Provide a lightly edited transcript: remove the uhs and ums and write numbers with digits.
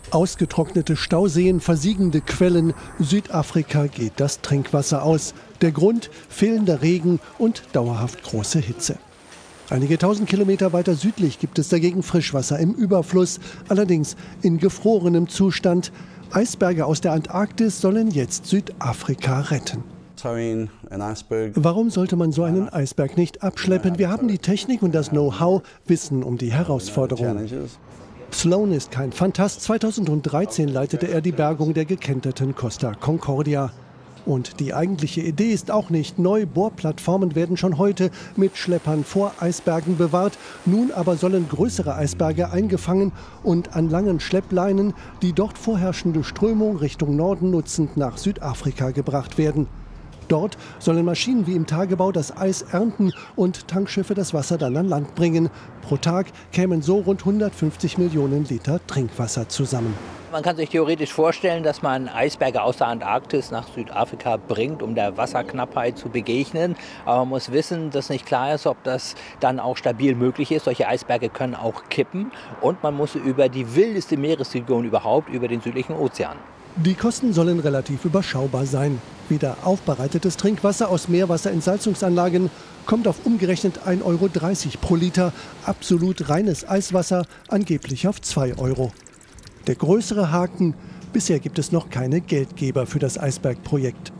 Ausgetrocknete Stauseen, versiegende Quellen. Südafrika geht das Trinkwasser aus. Der Grund: fehlender Regen und dauerhaft große Hitze. Einige tausend Kilometer weiter südlich gibt es dagegen Frischwasser im Überfluss, allerdings in gefrorenem Zustand. Eisberge aus der Antarktis sollen jetzt Südafrika retten. Warum sollte man so einen Eisberg nicht abschleppen? Wir haben die Technik und das Know-how, wissen um die Herausforderungen. Sloan ist kein Fantast. 2013 leitete er die Bergung der gekenterten Costa Concordia. Und die eigentliche Idee ist auch nicht neu. Bohrplattformen werden schon heute mit Schleppern vor Eisbergen bewahrt. Nun aber sollen größere Eisberge eingefangen und an langen Schleppleinen die dort vorherrschende Strömung Richtung Norden nutzend nach Südafrika gebracht werden. Dort sollen Maschinen wie im Tagebau das Eis ernten und Tankschiffe das Wasser dann an Land bringen. Pro Tag kämen so rund 150 Millionen Liter Trinkwasser zusammen. Man kann sich theoretisch vorstellen, dass man Eisberge aus der Antarktis nach Südafrika bringt, um der Wasserknappheit zu begegnen. Aber man muss wissen, dass nicht klar ist, ob das dann auch stabil möglich ist. Solche Eisberge können auch kippen. Und man muss über die wildeste Meeresregion überhaupt, über den südlichen Ozean. Die Kosten sollen relativ überschaubar sein. Wieder aufbereitetes Trinkwasser aus Meerwasserentsalzungsanlagen kommt auf umgerechnet 1,30 € pro Liter. Absolut reines Eiswasser angeblich auf 2 €. Der größere Haken: bisher gibt es noch keine Geldgeber für das Eisbergprojekt.